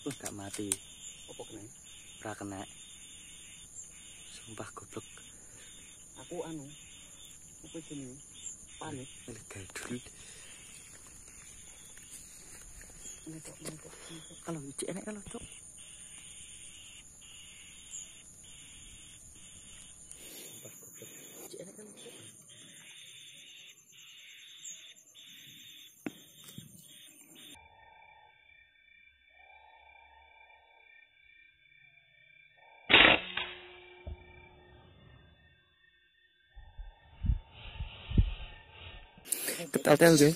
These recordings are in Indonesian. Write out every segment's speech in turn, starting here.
Gak mati. Apa kena? Ora kena. Sumpah goblok. Aku apa jenenge? Panik. Gadul. Kalau cek enak kalau cok. Sumpah goblok. Cek enak kalau cok. Ketel-tel guys.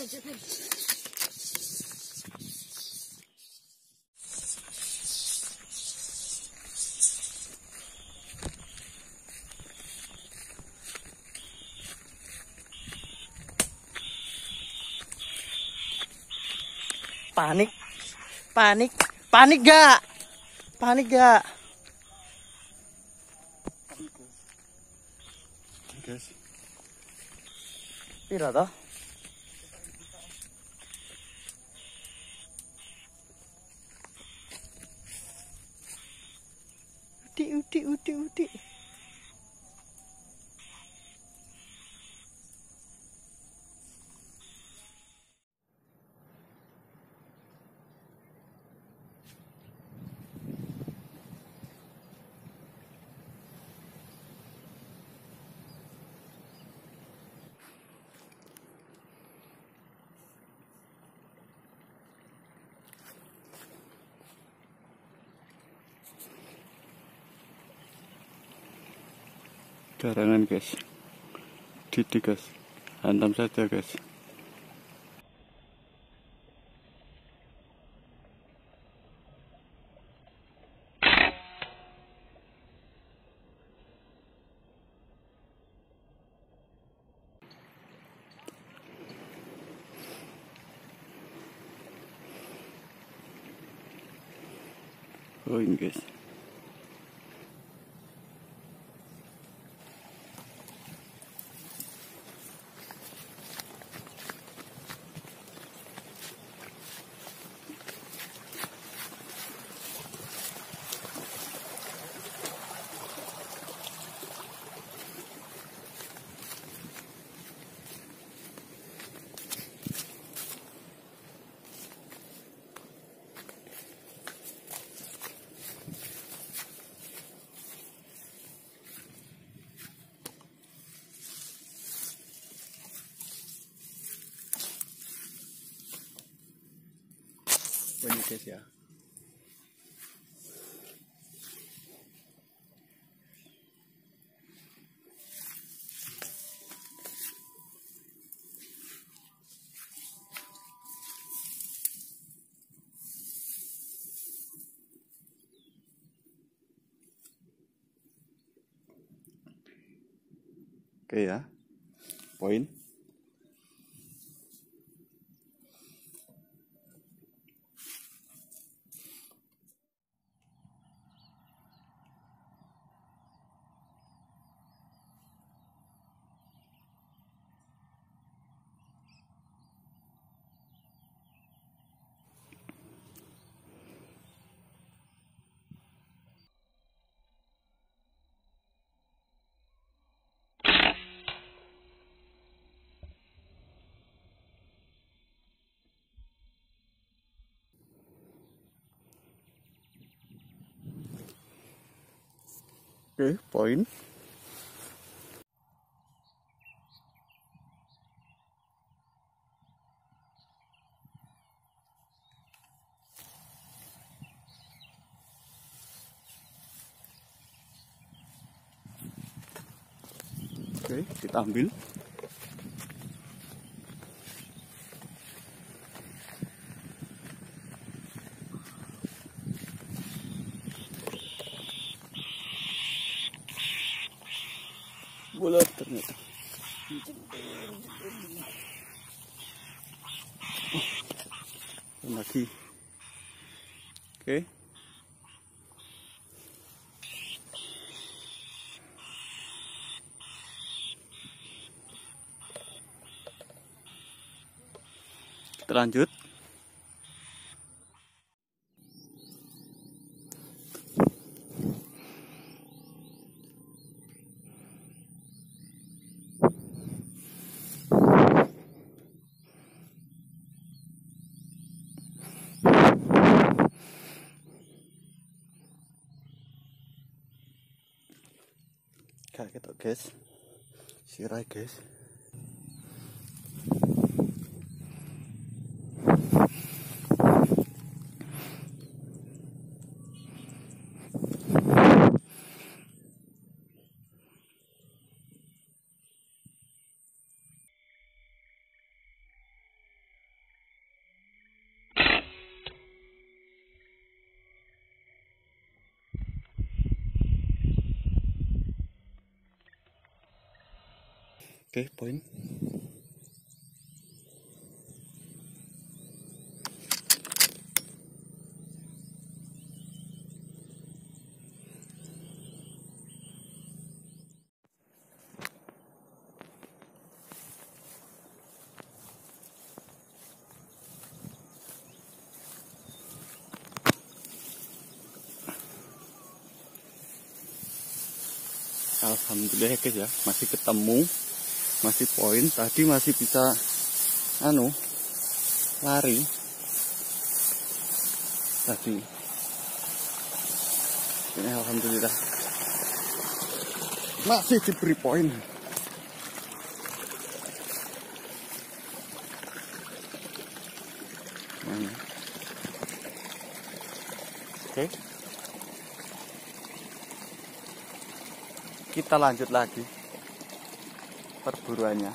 Panik gak? Panik gak? Guys. Pira toh? Udik. Garangan guys, didik guys, hantam saja guys. Oh ini guys. Ini guys ya. Oke ya. Poin. Oke, poin. Oke, kita ambil. Bulat ternyata. Lagi. Oke. Kita lanjut. Gak ketok guys. Sirai guys. Oke, poin. Alhamdulillah guys ya, masih ketemu. Masih poin, tadi masih bisa lari tadi. Ini alhamdulillah masih diberi poin. Oke. Kita lanjut lagi perburuannya.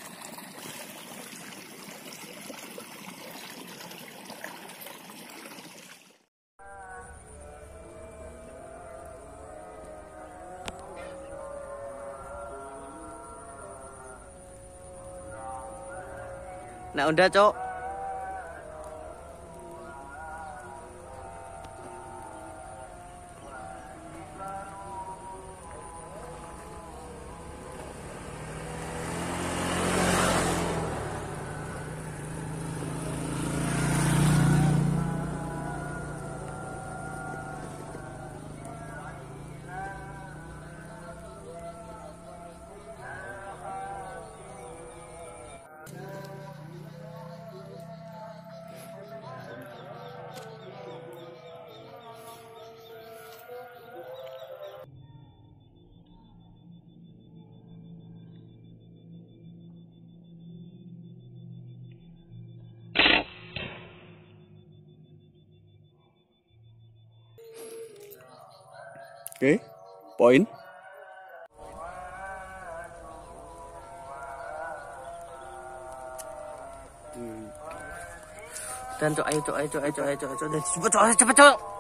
Nah udah cok. Oke, poin. Dan cok, ayo cok, cepet cok.